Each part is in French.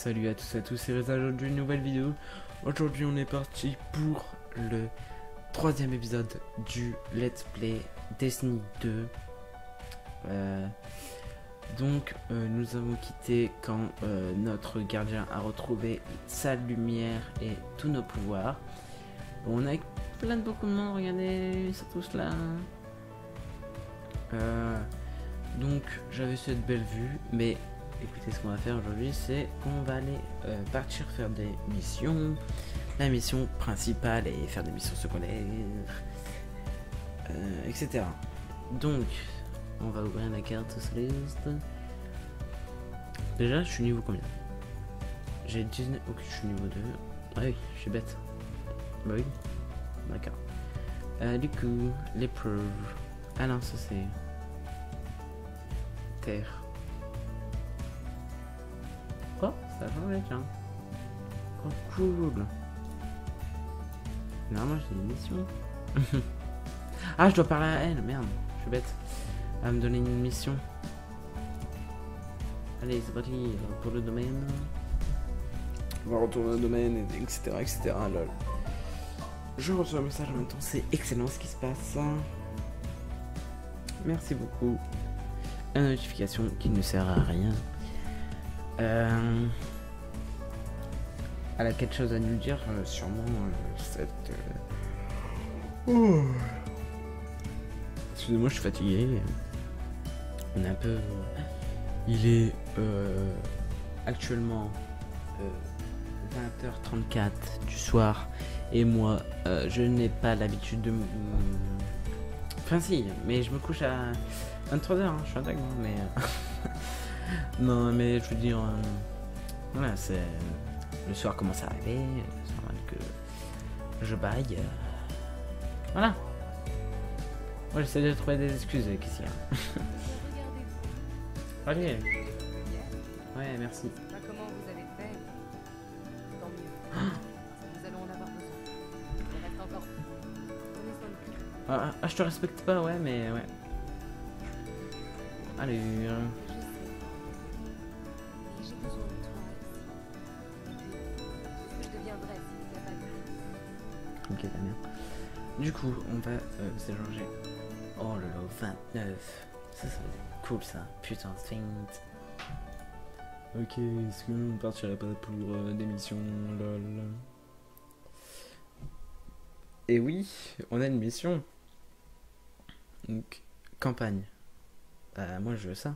Salut à tous et à tous, c'est Reza aujourd'hui une nouvelle vidéo. Aujourd'hui on est parti pour le troisième épisode du Let's Play Destiny 2. Nous avons quitté quand notre gardien a retrouvé sa lumière et tous nos pouvoirs. On a plein de beaucoup de monde, regardez, ils sont tous là. Donc j'avais cette belle vue, mais écoutez, ce qu'on va faire aujourd'hui, c'est qu'on va aller partir faire des missions, la mission principale et faire des missions secondaires, etc. Donc, on va ouvrir la carte list. Déjà, je suis niveau combien? J'ai 19. Ok, je suis niveau 2. Ah oui, je suis bête. Bah oui, d'accord. Du coup, l'épreuve. Ah non, ça c'est. Terre. Oh, ça a changé, tiens. Oh, cool. Normalement, j'ai une mission. Ah, je dois parler à elle, merde. Je suis bête. Elle va me donner une mission. Allez, c'est parti pour le domaine. On va retourner au domaine, etc. etc. Lol. Je reçois un message en même temps. C'est excellent ce qui se passe. Merci beaucoup. Une notification qui ne sert à rien. Elle a quelque chose à nous dire, sûrement cette. Excusez-moi, je suis fatigué. On est un peu. Il est actuellement 20h34 du soir et moi je n'ai pas l'habitude de me. Enfin si, mais je me couche à 23h, hein, je suis un dingue, mais non, mais je veux dire, voilà, c'est le soir commence à arriver, c'est normal que je baille, voilà. Moi j'essaie de trouver des excuses, qu'est-ce qu'il y a. Allez. Ouais, merci. Comment vous avez fait? Tant mieux. Nous allons en avoir besoin. Il reste encore. Prenez soin de vous. Ah, je te respecte pas, ouais, mais ouais. Allez. Je sais. Et j'ai besoin de toi ici. Ce que je deviendrais si tu n'as pas de. Ok, ta mère. Du coup, on va s'échanger. Oh là là, 29. Ça va être cool ça. Putain, Saint. Ok, est-ce qu'on partirait pas pour des missions, lol. Et oui, on a une mission. Donc, campagne. Moi je veux ça.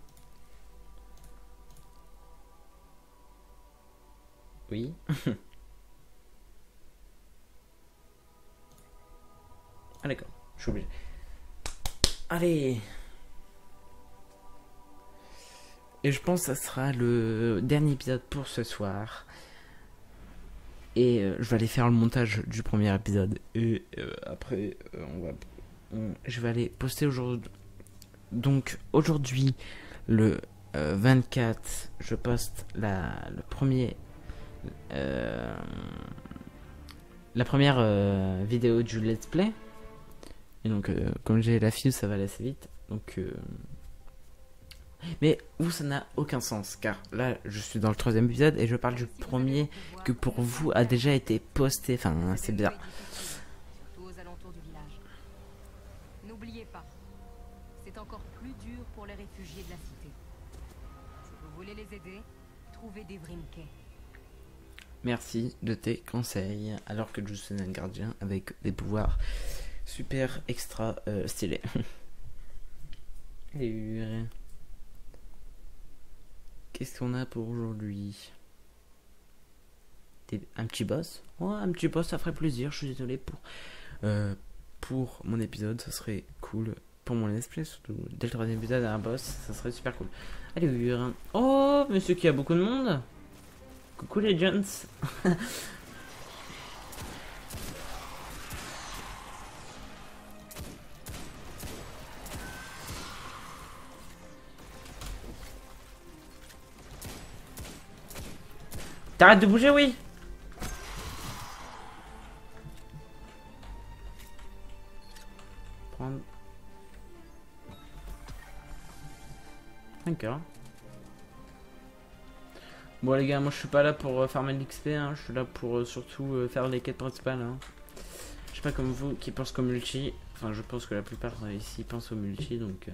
Oui. Ah d'accord, je suis obligé. Allez. Et je pense que ça sera le dernier épisode pour ce soir. Et je vais aller faire le montage du premier épisode. Et après, je vais aller poster aujourd'hui. Donc aujourd'hui, le 24, je poste la première vidéo du let's play. Et donc, comme j'ai la file, ça va aller assez vite. Donc, mais vous, ça n'a aucun sens, car là, je suis dans le troisième épisode et je parle du premier que pour vous a déjà été posté. Enfin, c'est bizarre. Surtout aux alentours du village. N'oubliez pas, c'est encore plus dur pour les réfugiés de la cité. Si vous voulez les aider, trouvez des Vrimkeh. Merci de tes conseils, alors que je suis un gardien avec des pouvoirs super extra stylés. Et qu'est-ce qu'on a pour aujourd'hui? Un petit boss? Ouais, un petit boss, ça ferait plaisir. Je suis désolé pour mon épisode, ça serait cool. Pour mon let's play, surtout dès le troisième épisode, un boss, ça serait super cool. Allez, oh, monsieur qui a beaucoup de monde. Coucou les gens. T'arrêtes de bouger, oui. Prendre. D'accord. Bon les gars, moi je suis pas là pour farmer de l'XP, hein. Je suis là pour surtout faire les quêtes principales. Hein. Je sais pas comme vous qui pensent qu'au multi. Enfin je pense que la plupart ici pensent au multi donc...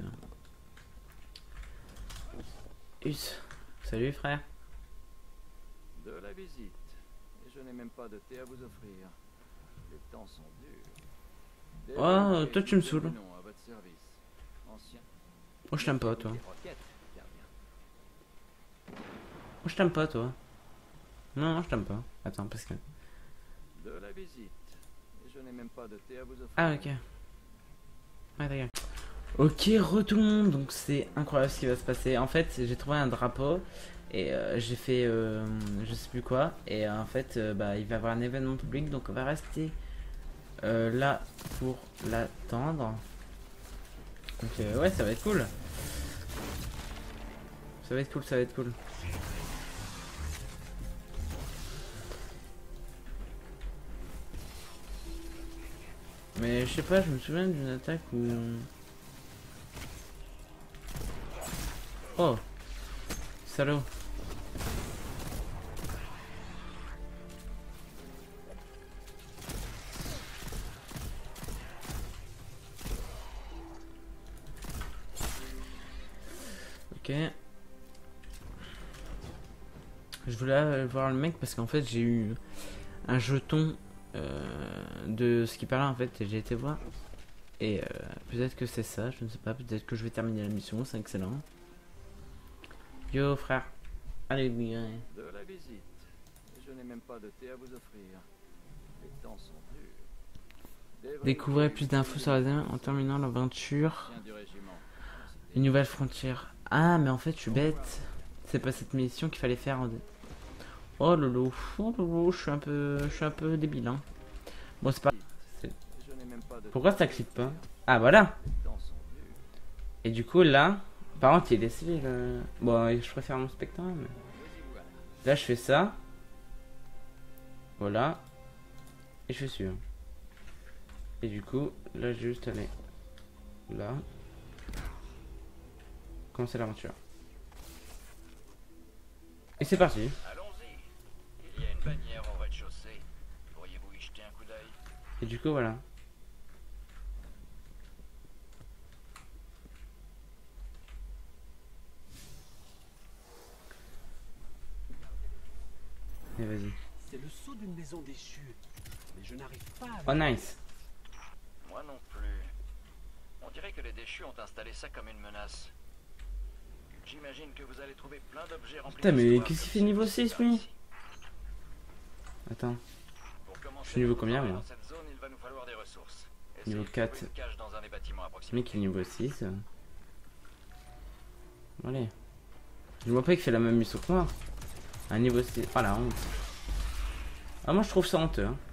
Us, salut frère. De la visite. Et je n'ai même pas de thé à vous offrir. Les temps sont durs. Oh, toi tu me saoules. À votre service. Ancien. Moi je t'aime pas toi. Des roquettes, bien, bien. Moi je t'aime pas toi. Non, je t'aime pas. Attends, parce que... De la visite. Et je n'ai même pas de thé à vous offrir. Ah ok. Ouais d'accord. Ok, retourne. Donc c'est incroyable ce qui va se passer. En fait, j'ai trouvé un drapeau. Et j'ai fait je sais plus quoi. Et en fait, bah, il va y avoir un événement public. Donc on va rester là pour l'attendre. Donc ouais, ça va être cool. Ça va être cool, ça va être cool. Mais je sais pas, je me souviens d'une attaque où... Oh, salaud. Ok. Je voulais aller voir le mec parce qu'en fait j'ai eu un jeton de ce qui parlait en fait et j'ai été voir. Et peut-être que c'est ça, je ne sais pas, peut-être que je vais terminer la mission, c'est excellent. Yo frère. Allez bien. De la visite. Et je n'ai même pas de thé à vous offrir. Les temps sont durs. Découvrez plus d'infos sur la zone en terminant l'aventure. Une nouvelle frontière. Ah mais en fait je suis bête. C'est pas cette mission qu'il fallait faire en... Oh lolo, je suis un peu débile hein. Bon c'est pas... Pourquoi ça clique pas? Ah voilà. Et du coup là, par contre il est décédé le... Bon je préfère mon spectre mais... Là je fais ça. Voilà. Et je suis sûr. Et du coup là j'ai juste aller là. Commencer l'aventure. Et c'est parti. Allons-y. Il y a une bannière au rez-de-chaussée. Pourriez-vous y jeter un coup d'œil? Et du coup voilà. Et vas-y. C'est le sceau d'une maison déchue. Mais je n'arrive pas à... Oh nice. Moi non plus. On dirait que les déchus ont installé ça comme une menace. J'imagine que vous allez trouver plein d'objets remplis. Putain mais qu'est-ce qu'il fait niveau 6 lui? Attends. Je suis niveau combien moi? Dans cette zone, il va nous falloir des ressources. Niveau 4. Dans un des bâtiments à Ce mec est niveau 6. Allez. Je vois pas qu'il fait la même mission que moi. Un niveau 6. Oh la honte. Ah moi je trouve ça honteux hein.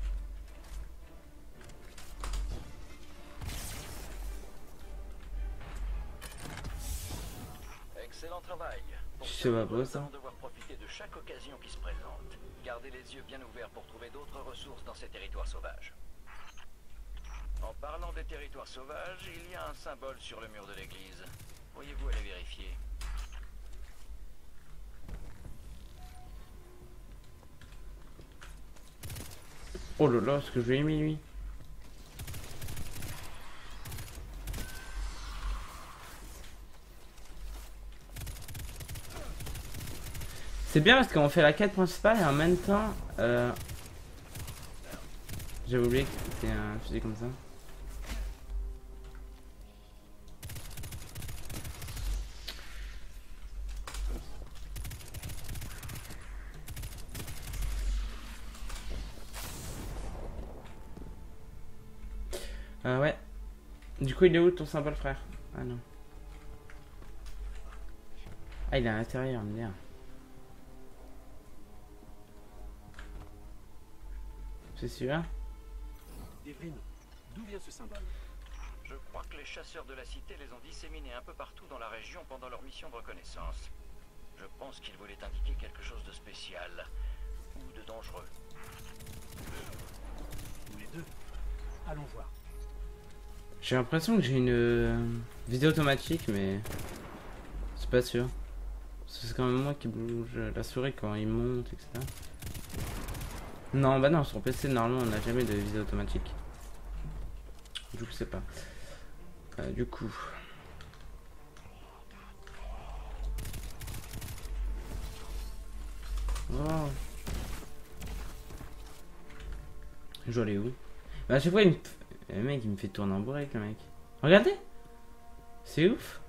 Excellent travail. Je sais pas beau ça. Nous allons devoir profiter de chaque occasion qui se présente. Gardez les yeux bien ouverts pour trouver d'autres ressources dans ces territoires sauvages. En parlant des territoires sauvages, il y a un symbole sur le mur de l'église. Pourriez-vous aller vérifier? Oh là là, ce que je lui ai mis lui. C'est bien parce qu'on fait la quête principale et en même temps j'avais oublié que c'était un fusil comme ça. Ouais. Du coup il est où ton symbole frère? Ah non. Ah il est à l'intérieur, merde. C'est celui-là? Devrin, d'où vient ce symbole? Je crois que les chasseurs de la cité les ont disséminés un peu partout dans la région pendant leur mission de reconnaissance. Je pense qu'ils voulaient indiquer quelque chose de spécial ou de dangereux. Ou les deux. Allons voir. J'ai l'impression que j'ai une vidéo automatique mais c'est pas sûr. C'est quand même moi qui bouge la souris quand il monte, etc. Non, bah non, sur PC, normalement, on n'a jamais de visée automatique. Du coup, c'est pas. Du coup. Oh. Je dois aller où? Bah, à chaque fois, le mec, il me fait tourner en bourrique, le mec. Regardez! C'est ouf!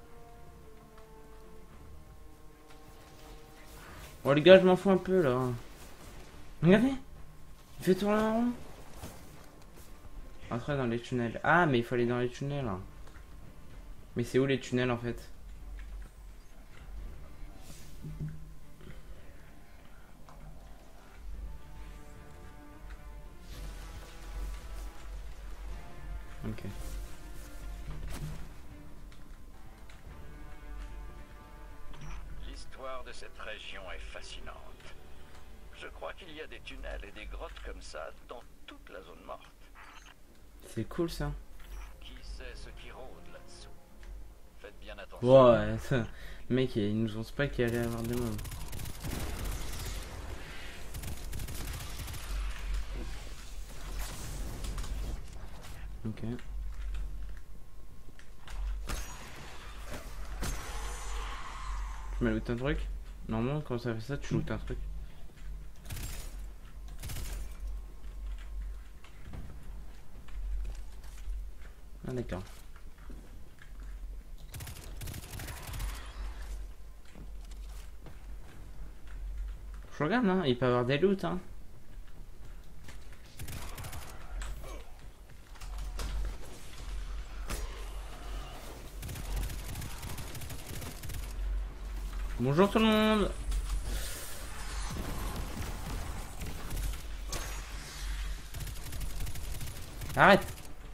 Oh, les gars, je m'en fous un peu, là. Regardez! Il fait tourner en rond. Entrer dans les tunnels. Ah, mais il faut aller dans les tunnels. Hein. Mais c'est où les tunnels, en fait? Ok. L'histoire de cette région est fascinante. Je crois qu'il y a des tunnels et des grottes comme ça dans toute la zone morte. C'est cool, ça. Qui sait ce qui rôde là-dessous? Faites bien attention. Ouais, ça. Le mec, il nous annonce pas qu'il allait y avoir des mondes. Ok. Tu m'as looté un truc? Normalement, quand ça fait ça, tu lootes un truc. Ah, d'accord. Je regarde, hein, il peut y avoir des loots, hein. Bonjour tout le monde. Arrête.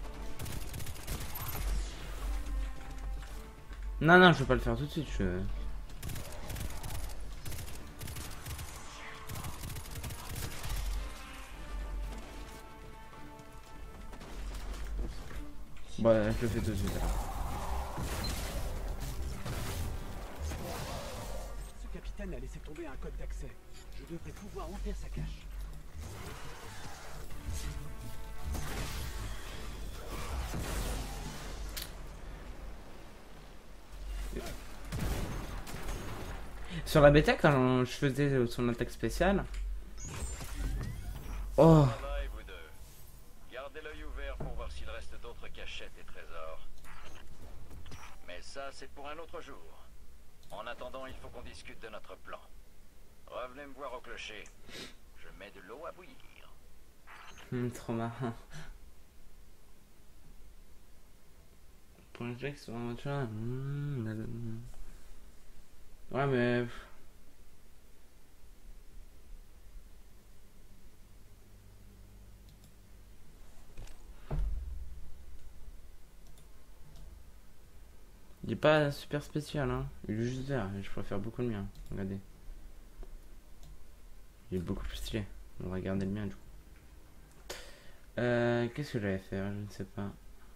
Non, non, je veux pas le faire tout de suite, Bon, je le fais tout de suite alors. Ce capitaine a laissé tomber un code d'accès. Je devrais pouvoir ouvrir sa cache. Sur la bêta, quand je faisais son attaque spéciale. Oh. Travail, vous deux. Gardez l'œil ouvert pour voir s'il reste d'autres cachettes et trésors. Mais ça, c'est pour un autre jour. En attendant, il faut qu'on discute de notre plan. Revenez me voir au clocher. Je mets de l'eau à bouillir. Trop marrant. Pour un jeu sur un autre. Ouais, mais. Il est pas super spécial, hein. Il est juste vert. Je préfère beaucoup le mien. Regardez. Il est beaucoup plus stylé. On va regarder le mien du coup. Qu'est-ce que j'allais faire? Je ne sais pas.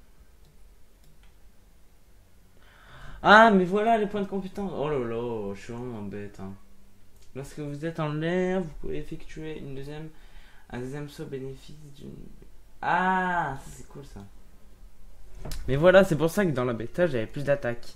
Ah, mais voilà les points de compétence. Oh là là, je suis vraiment bête. Hein. Lorsque vous êtes en l'air, vous pouvez effectuer un deuxième saut au bénéfice d'une. Ah, ça c'est cool ça. Mais voilà, c'est pour ça que dans la bêta j'avais plus d'attaque.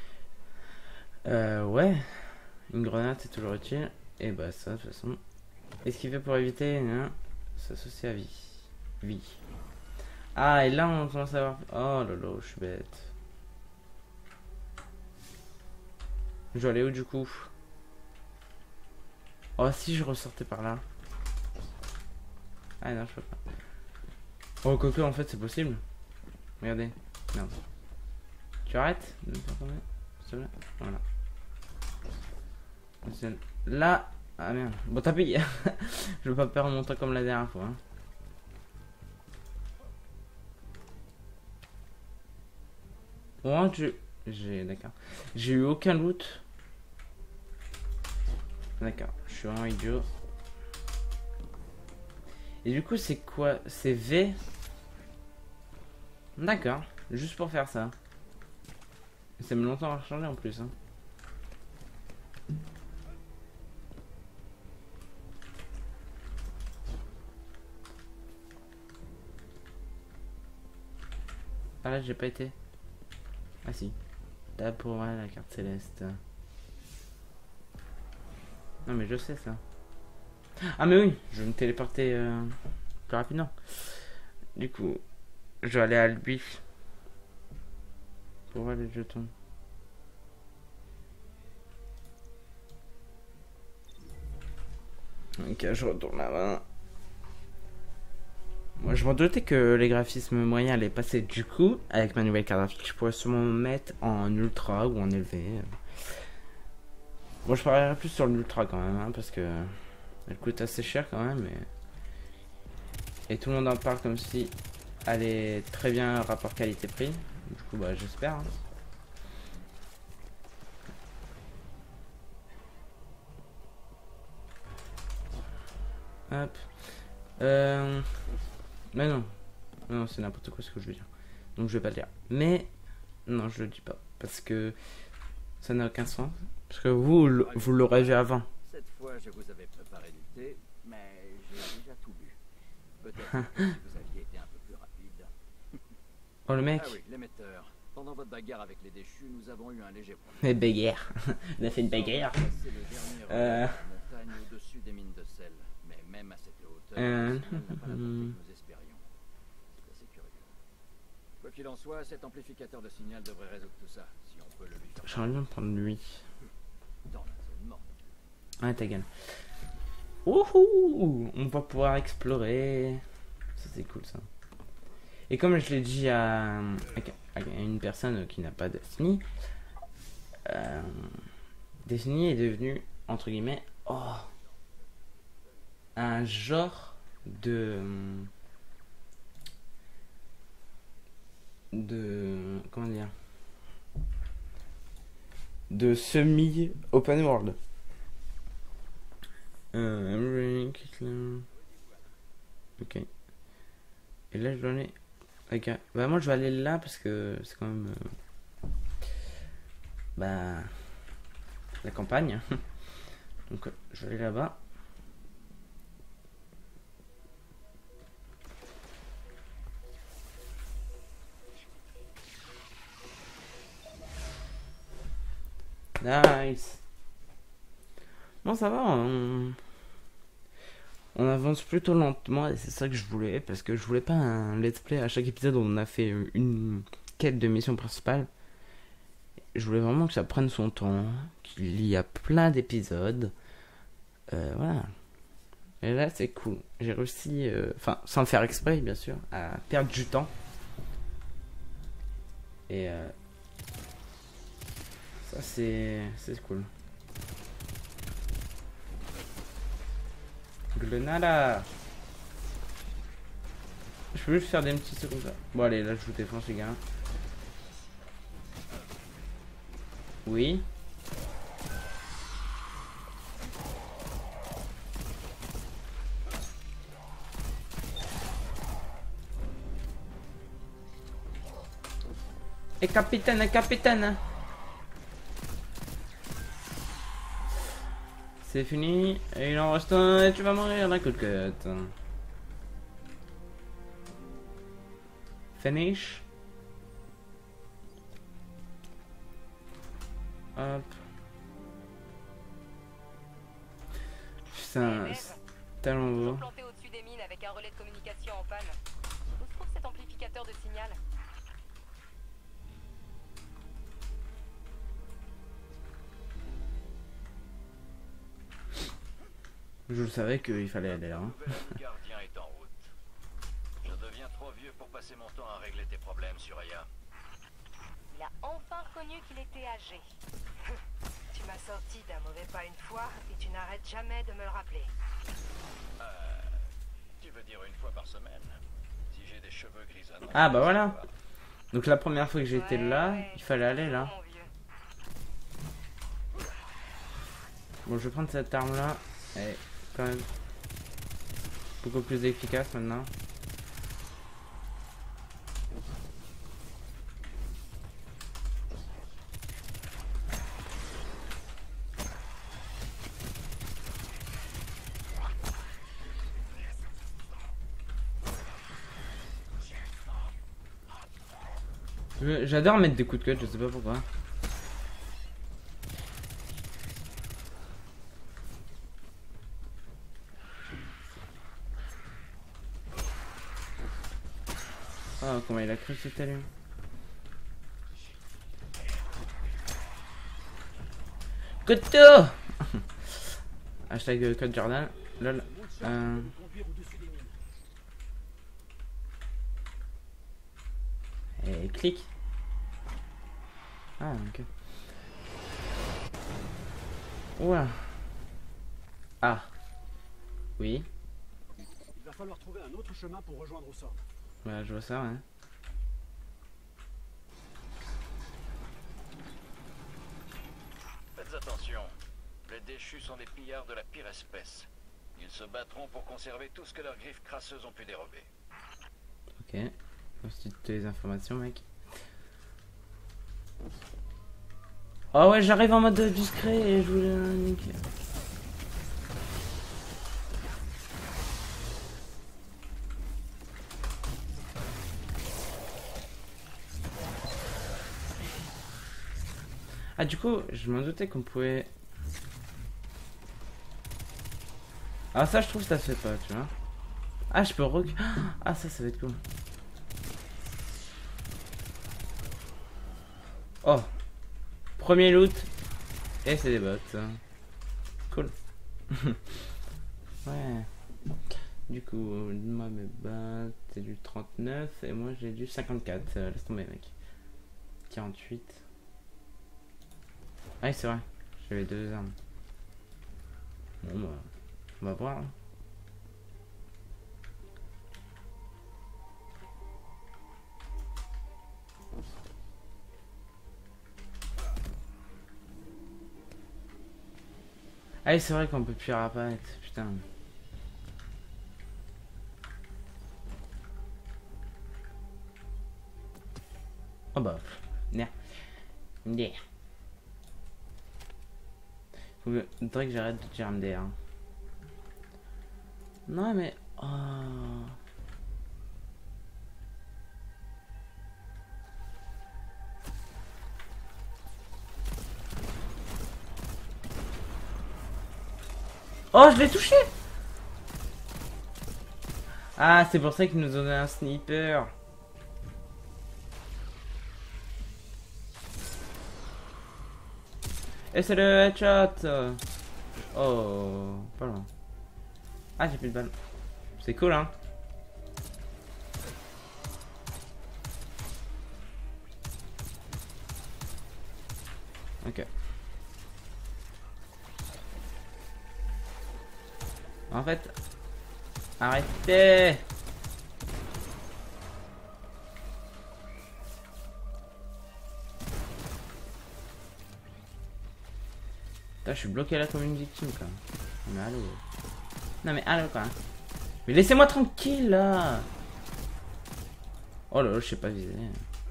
Ouais. Une grenade c'est toujours utile. Et bah ça de toute façon. Esquiver pour éviter, hein, s'associer à vie. Ah, et là on commence à avoir. Oh là là, je suis bête. Je dois aller où du coup? Oh si je ressortais par là. Ah non je peux pas. Oh coco en fait c'est possible. Regardez. Merde. Tu arrêtes de me faire tomber? S'il te plaît. Voilà. Là. Ah merde. Bon tapis. Je veux pas perdre mon temps comme la dernière fois. Hein. Bon d'accord. J'ai eu aucun loot. D'accord, je suis vraiment idiot. Et du coup, c'est quoi? C'est V. D'accord, juste pour faire ça. Ça met longtemps à changer en plus. Hein. Ah là, j'ai pas été. Ah si. Là pour moi, la carte céleste. Non mais je sais ça. Ah mais oui, je vais me téléporter plus rapidement. Du coup, je vais aller à lui. Pour voir les jetons. Ok, je retourne là-bas. Moi, je m'en doutais que les graphismes moyens allaient passer. Du coup, avec ma nouvelle carte graphique, je pourrais sûrement me mettre en ultra ou en élevé. Bon, je parlerai plus sur l'ultra quand même, hein, parce que elle coûte assez cher quand même. Et tout le monde en parle comme si elle est très bien rapport qualité-prix. Du coup, bah, j'espère. Hein. Hop. Mais non. Non, c'est n'importe quoi ce que je veux dire. Donc je vais pas le dire. Mais non, je le dis pas. Parce que ça n'a aucun sens. Parce que vous l'aurez vu avant. Cette fois, je vous avais préparé du thé, mais j'ai déjà tout bu. Peut-être que si vous aviez été un peu plus rapide. Oh le mec. Ah oui, l'émetteur. Pendant votre bagarre avec les déchus, nous avons eu un léger problème. Mais bagarre. On a fait une bagarre. C'est le dernier revers de la montagne au-dessus des mines de sel. Mais même à cette hauteur, le signal n'a pas la portée que nous espérions. C'est assez curieux. Quoi qu'il en soit, cet amplificateur de signal devrait résoudre tout ça, si on peut le lui faire. J'aimerais bien prendre lui. Dans la zone morte. Ah ta gueule. Wouhou. On va pouvoir explorer. Ça c'est cool ça. Et comme je l'ai dit à une personne qui n'a pas Destiny, Destiny est devenu, entre guillemets, un genre de comment dire, de semi open world. Ok. Et là je dois aller. Ok. Bah moi je vais aller là parce que c'est quand même bah la campagne. Donc je vais aller là-bas. Nice. Bon ça va, on avance plutôt lentement et c'est ça que je voulais parce que je voulais pas un let's play à chaque épisode où on a fait une quête de mission principale. Je voulais vraiment que ça prenne son temps, qu'il y a plein d'épisodes. Voilà. Et là c'est cool. J'ai réussi, enfin sans le faire exprès bien sûr, à perdre du temps. Et ça c'est cool. Grenada. Je peux juste faire des petits sauts comme ça. Bon allez, là je vous défonce les gars. Oui. Et capitaine. C'est fini. Et il en reste un et tu vas mourir d'un coup de quête. Finish. Hop. Putain, c'est tellement beau. Planté au-dessus des mines avec un relais de communication en panne. Où se trouve cet amplificateur de signal? Je savais qu'il fallait aller là. Hein. Le nouvel gardien est en route. Je deviens trop vieux pour passer mon temps à régler tes problèmes, Suraya. Il a enfin reconnu qu'il était âgé. Tu m'as sorti d'un mauvais pas une fois et tu n'arrêtes jamais de me le rappeler. Tu veux dire une fois par semaine? Si j'ai des cheveux grisonnants. Ah bah voilà. Donc la première fois que j'étais là, il fallait aller là. Mon vieux. Bon, je vais prendre cette arme là. Elle est quand même beaucoup plus efficace maintenant. J'adore mettre des coups de cut, je sais pas pourquoi. Oh, comment il a cru ce talent. Couteau. Hashtag code Jordan. Lol. Et clique. Ah, ok. Ouah. Ah. Oui. Il va falloir trouver un autre chemin pour rejoindre au sort. Ouais, je vois ça, ouais. Faites attention. Les déchus sont des pillards de la pire espèce. Ils se battront pour conserver tout ce que leurs griffes crasseuses ont pu dérober. Ok. Voici toutes les informations, mec. Oh ouais, j'arrive en mode discret et je voulais niquer. Ah, du coup, je m'en doutais qu'on pouvait... Ah, ça, je trouve que ça se fait pas, tu vois. Ah, je peux Ah, ça va être cool. Oh. Premier loot. Et c'est des bots. Cool. Ouais. Du coup, moi, mes bots, c'est du 39 et moi, j'ai du 54. Laisse tomber, mec. 48. Ah, c'est vrai. J'avais 2 armes. Bon, bah, on va voir. Hein. Ah, c'est vrai qu'on peut plus apparaître. Putain. Oh bah. Nah. Yeah. Faudrait que j'arrête de dire MDR. Non mais... Oh. Oh, je l'ai touché. Ah, c'est pour ça qu'il nous donnait un sniper. Et c'est le headshot. Oh, pas loin. Ah, j'ai plus de balles. C'est cool, hein. Ok. En fait... Arrêtez. Putain, je suis bloqué là comme une victime, quoi. Mais allô. Non mais allô, quoi. Mais laissez-moi tranquille, là. Oh là là, je sais pas viser.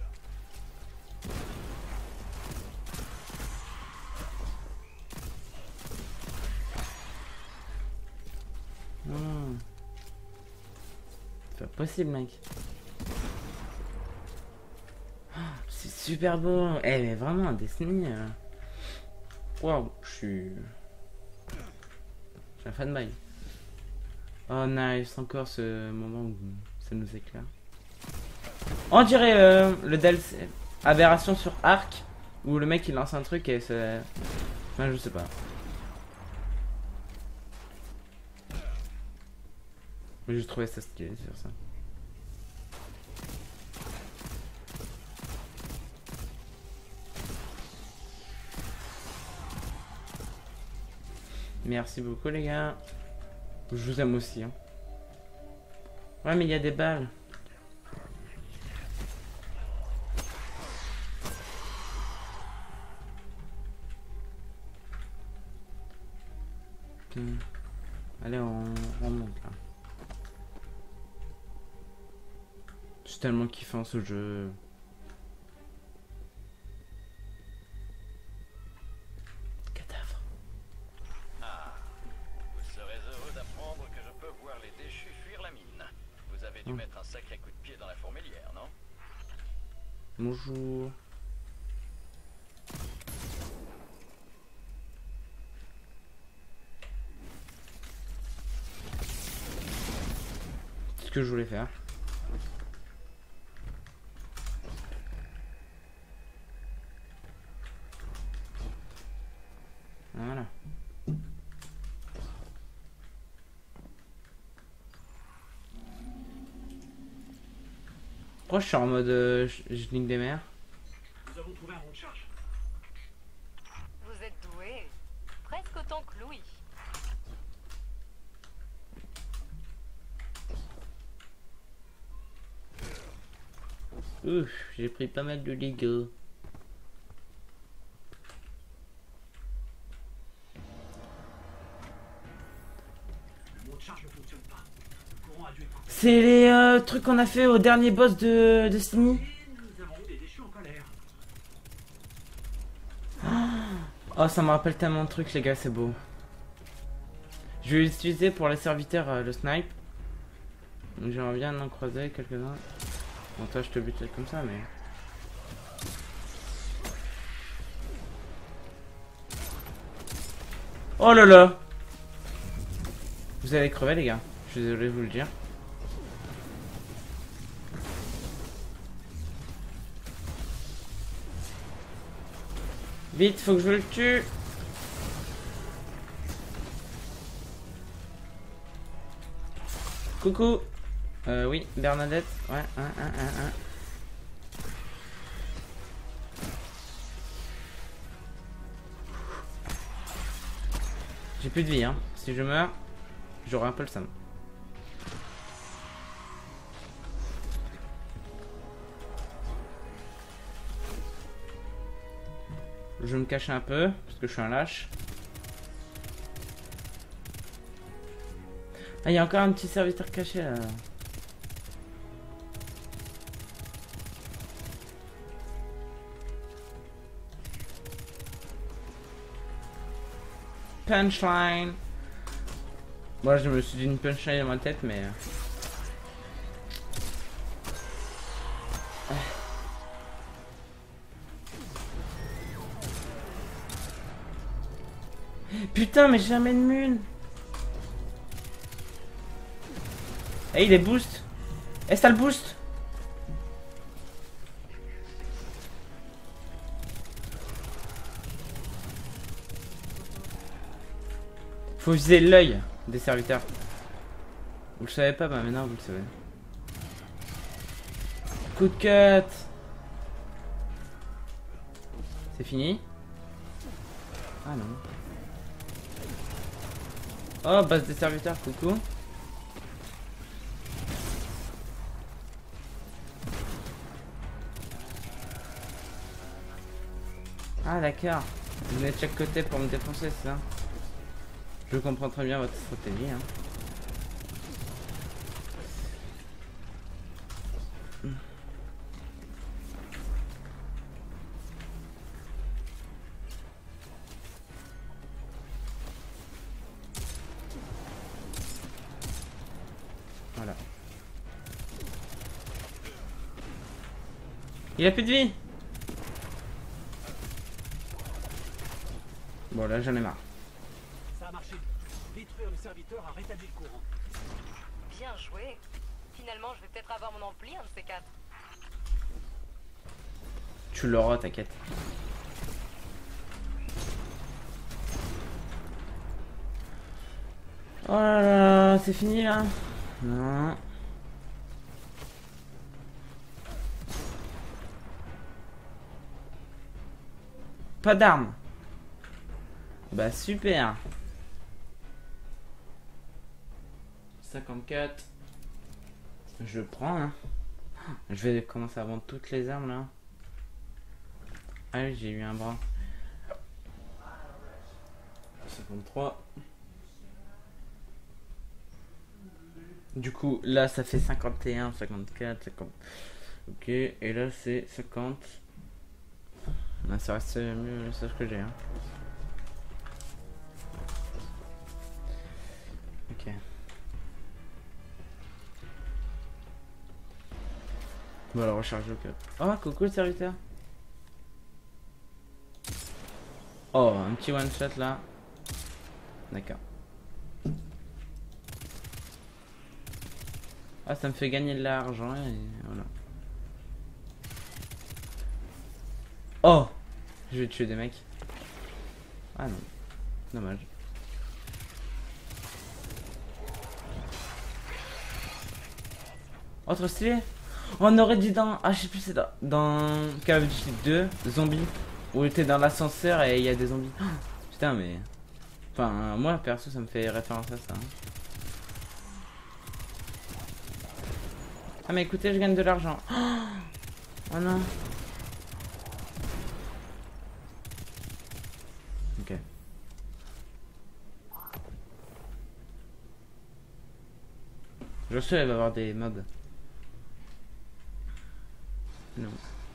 Non. C'est pas possible, mec. Oh, c'est super beau. Eh, mais vraiment, Destiny. Waouh, je suis un fan bail. Oh, nice, encore ce moment où ça nous éclaire. On dirait le DLC Aberration sur Arc où le mec il lance un truc et c'est. Enfin, je sais pas. Mais j'ai trouvé ça stylé sur ça. Merci beaucoup les gars. Je vous aime aussi. Hein. Ouais mais il y a des balles. Allez on monte là. Je suis tellement kiffant ce jeu. Bonjour. C'est ce que je voulais faire. Voilà. Pourquoi je suis en mode je nique des mers? Nous avons trouvé un rond de charge. Vous êtes doué. Presque autant que Louis. Ouf, j'ai pris pas mal de dégâts. Le rond de charge ne fonctionne pas. Le courant a dû être coupé. C'est les trucs qu'on a fait au dernier boss de Destiny. Et nous avons eu des déchus en colère. Oh, ça me rappelle tellement de trucs, les gars, c'est beau. Je vais l'utiliser pour les serviteurs, le snipe. Donc j'aimerais bien en croiser quelques-uns. Bon, toi, je te bute comme ça, mais... Oh là là! Vous allez crever, les gars. Je suis désolé de vous le dire. Vite, faut que je le tue! Coucou! Oui, Bernadette. Ouais, J'ai plus de vie, hein. Si je meurs, j'aurai un peu le seum. Je vais me cacher un peu, parce que je suis un lâche. Ah, il y a encore un petit serviteur caché là. Punchline. Moi, je me suis dit une punchline dans ma tête, mais... Putain, mais j'ai jamais de mune. Eh, il est boost. Est-ce que t'as le boost? Faut viser l'œil des serviteurs. Vous le savez pas, bah maintenant vous le savez. Coup de cut. C'est fini? Ah non. Oh, base des serviteurs, coucou. Ah d'accord. Vous venez de chaque côté pour me défoncer, c'est ça? Je comprends très bien votre stratégie, hein. Voilà. Il a plus de vie. Bon là j'en ai marre. Ça a marché. Détruire le serviteur a rétabli le courant. Bien joué. Finalement, je vais peut-être avoir mon ampli, un de ces quatre. Tu l'auras, t'inquiète. Oh là là, c'est fini là? Non. Pas d'armes. Bah super. 54. Je prends hein. Je vais commencer à vendre toutes les armes là. Allez, j'ai eu un bras. 53. Du coup, là, ça fait 51, 54, 50. Ok, et là, c'est 50. Là, ça reste mieux le message que j'ai. Hein. Ok. On va la recharger au cas. Oh, coucou le serviteur. Oh, un petit one shot là. D'accord. Ah, ça me fait gagner de l'argent et voilà. Oh, je vais tuer des mecs. Ah non, dommage. Oh, trop stylé. On aurait dit dans... Ah, je sais plus, c'est dans Call of Duty 2, Zombie. Où t'es dans l'ascenseur et il y a des zombies. Oh, putain, mais... Enfin, moi, perso, ça me fait référence à ça. Hein. Ah, mais écoutez, je gagne de l'argent. Oh non. Ok. Je sais, elle va avoir des mobs. Non.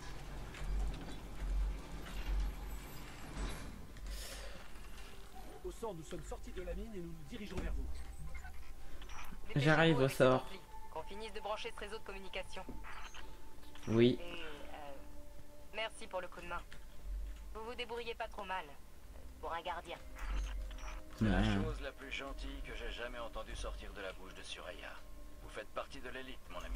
Au sang, nous sommes sortis de la mine et nous nous dirigeons vers vous. J'arrive au sort. Qu'on finisse de brancher ce réseau de communication. Oui. Et merci pour le coup de main. Vous vous débrouillez pas trop mal. Pour un gardien. C'est la Ouais. chose la plus gentille que j'ai jamais entendue sortir de la bouche de Suraya. Vous faites partie de l'élite, mon ami.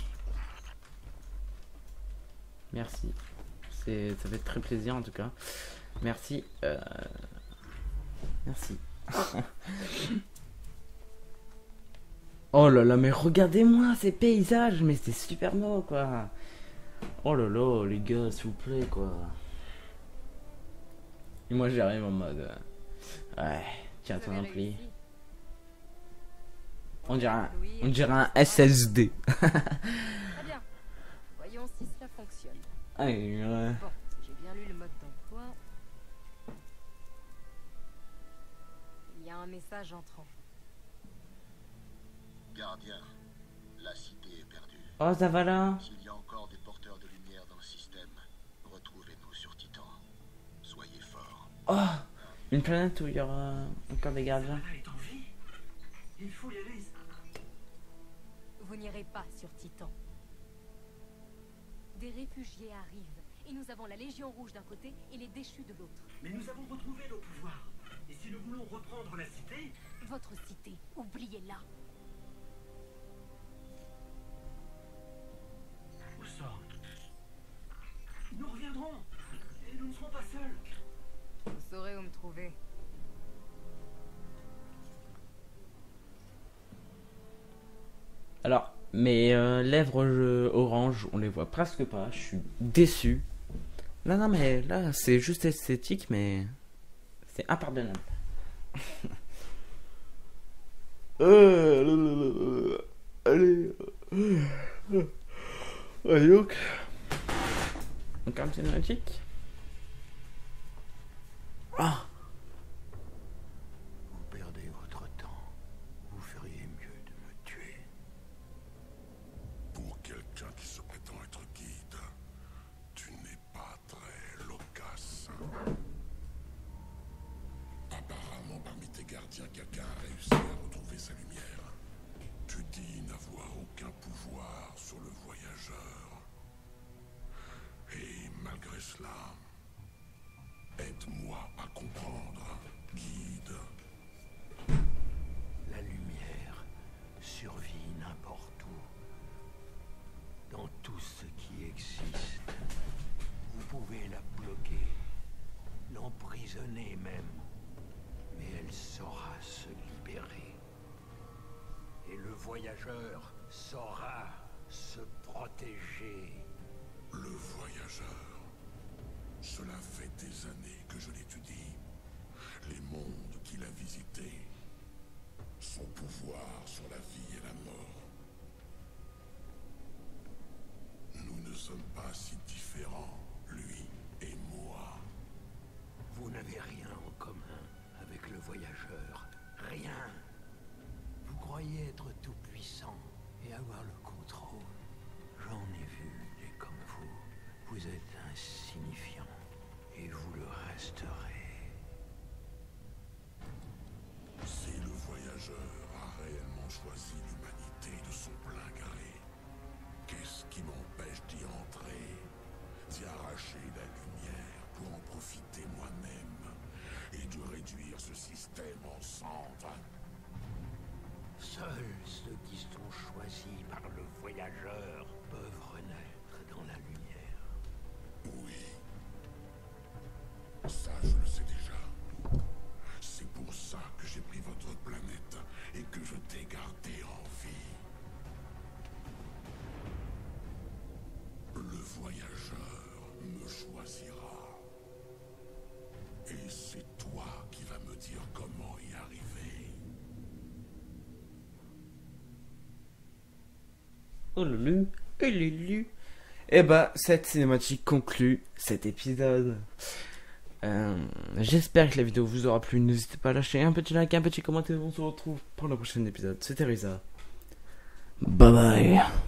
Merci. Ça fait très plaisir en tout cas. Merci. Merci. Oh là là, mais regardez-moi ces paysages, mais c'est super beau quoi. Oh là là, les gars, s'il vous plaît quoi. Et moi j'arrive en mode... ouais, tiens ton ampli. On dirait un SSD. Très bien. Voyons si cela fonctionne. Ouais. Bon, si j'ai bien lu le mode d'emploi. Il y a un message entrant. Gardien, la cité est perdue. Oh, ça va là. S'il y a encore des porteurs de lumière dans le système, retrouvez-nous sur Titan. Soyez forts. Oh, une planète où il y aura encore des gardiens. Elle est en vie. Il faut y aller. Vous n'irez pas sur Titan. Des réfugiés arrivent et nous avons la Légion Rouge d'un côté et les déchus de l'autre. Mais nous avons retrouvé nos pouvoirs. Et si nous voulons reprendre la cité, Votre cité, oubliez-la. où sort? Nous reviendrons. Et nous ne serons pas seuls. Vous saurez où me trouver. Alors, mes lèvres orange, on les voit presque pas. Je suis déçu. Non, non, mais là, c'est juste esthétique, mais c'est impardonnable. Allez. Allez, donc. Encore un petit magique. Ah. Vous perdez votre temps. Vous feriez mieux de me tuer. Pour quelqu'un qui se prétend être guide, tu n'es pas très loquace. Apparemment, parmi tes gardiens, quelqu'un a réussi à retrouver sa lumière. Tu dis n'avoir aucun pouvoir sur le voyageur. Et malgré cela, aide-moi à comprendre, guide. La lumière survit n'importe où. Dans tout ce qui existe. Vous pouvez la bloquer, l'emprisonner même. Mais elle saura se libérer. Et le voyageur saura se protéger. Le voyageur. Cela fait des années que je l'étudie. Les mondes qu'il a visités. Son pouvoir sur la vie et la mort. Nous ne sommes pas si différents, lui et moi. Vous n'avez rien en commun avec le voyageur. Rien. Vous croyez être tout puissant et avoir le contrôle. J'en ai vu des comme vous. Vous êtes insignifiant et vous le resterez. Si le voyageur a réellement choisi l'humanité de son plein gré, qu'est-ce qui m'empêche d'y entrer? Seuls ceux qui sont choisis par le voyageur peuvent renaître dans la lumière. Oui. Ça, je le sais déjà. C'est pour ça que j'ai pris votre planète et que je t'ai gardé en vie. Le voyageur me choisira. Et c'est toi qui vas me dire comment y arriver. Oh lulu, oh lulu. Et bah, cette cinématique conclut cet épisode. J'espère que la vidéo vous aura plu. N'hésitez pas à lâcher un petit like, un petit commentaire. On se retrouve pour le prochain épisode. C'était Risa. Bye bye.